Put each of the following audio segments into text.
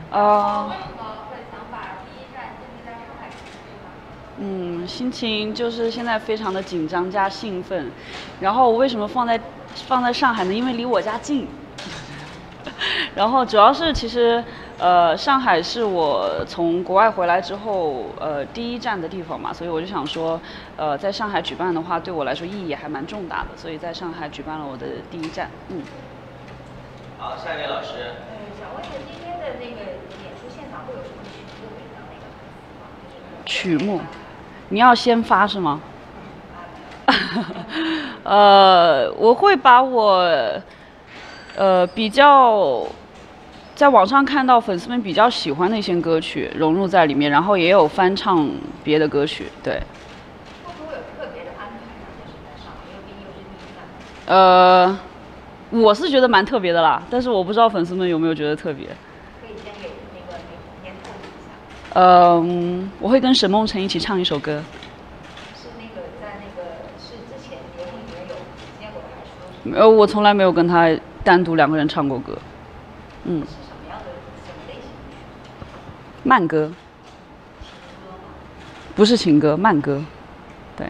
为什么会想把第一站定在上海实施呢？ 心情就是现在非常的紧张加兴奋。然后为什么放在上海呢？因为离我家近。然后主要是其实上海是我从国外回来之后第一站的地方嘛，所以我就想说在上海举办的话对我来说意义还蛮重大的，所以在上海举办了我的第一站。 好，下一位老师。 想问一下今天的那个演出现场会有什么曲目可以让那个曲目？你要先发是吗？我会把我比较在网上看到粉丝们比较喜欢的一些歌曲融入在里面，然后也有翻唱别的歌曲，对。 会不会有特别的安排呢？就是在上面，因为毕竟又是第一站。 我是觉得蛮特别的啦，但是我不知道粉丝们有没有觉得特别。 可以先给那个年透露一下。 我会跟沈梦辰一起唱一首歌。 是那个在那个是之前节目里面有见过的，还是说？ 我从来没有跟他单独两个人唱过歌。 是什么样的类型的曲？ 慢歌。 情歌吗？ 不是情歌，慢歌。对。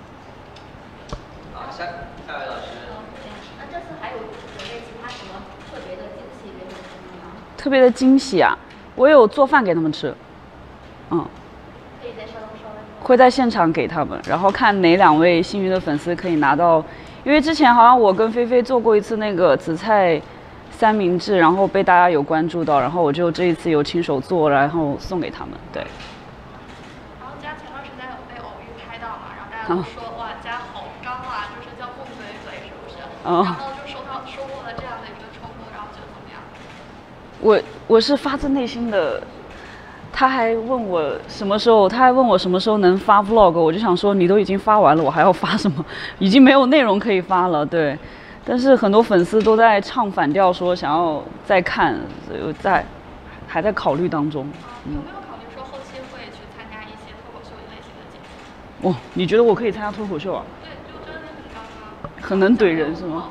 好，下一位老师。 那这次还有准备其他什么特别的惊喜给粉丝们吗？ 特别的惊喜啊！我有做饭给他们吃。 可以在稍微。 会在现场给他们，然后看哪两位幸运的粉丝可以拿到。因为之前好像我跟菲菲做过一次那个紫菜三明治，然后被大家有关注到，然后我就这一次有亲手做，然后送给他们。对。 然后家前段时间有被偶遇拍到嘛，然后大家都说哇家好刚啊，就是叫蹦嘴嘴是不是？然后就收获了这样的一个称呼，然后觉得怎么样？ 我是发自内心的。他还问我什么时候能发 vlog， 我就想说你都已经发完了，我还要发什么？已经没有内容可以发了，对。但是很多粉丝都在唱反调，说想要再看，所以还在考虑当中。 有没有考虑说后期会去参加一些脱口秀类型的节目？ 你觉得我可以参加脱口秀啊？ 对，就觉得你很刚刚。 很能怼人是吗？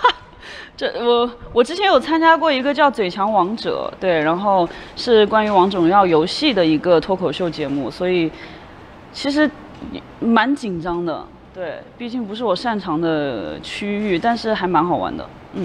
我之前有参加过一个叫《嘴强王者》，对，然后是关于王者荣耀游戏的一个脱口秀节目，所以其实蛮紧张的，对，毕竟不是我擅长的区域，但是还蛮好玩的，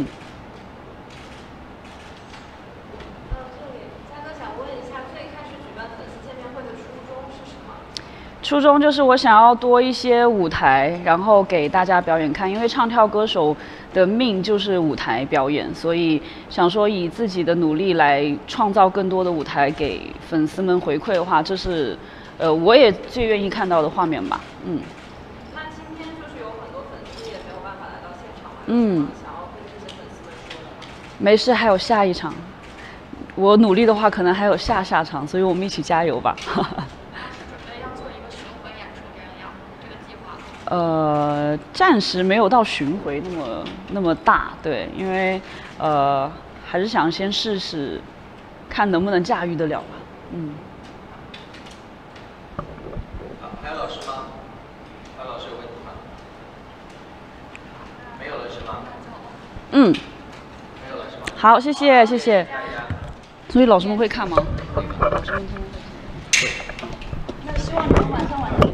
嘉哥想问一下，最开始举办粉丝见面会的初衷是什么？ 初衷就是我想要多一些舞台，然后给大家表演看，因为唱跳歌手的命就是舞台表演，所以想说以自己的努力来创造更多的舞台给粉丝们回馈的话，这是我也最愿意看到的画面吧。 那今天就是有很多粉丝也没有办法来到现场嘛，想要跟这些粉丝们说的吗？ 没事，还有下一场，我努力的话可能还有下场，所以我们一起加油吧。暂时没有到巡回那么大，对，因为还是想先试试，看能不能驾驭得了吧。 好，还有老师吗？还有老师有问题吗？没有了是吗？没有了是吗？ 好，谢谢。所以老师们会看吗？老师们会看。那希望你们晚上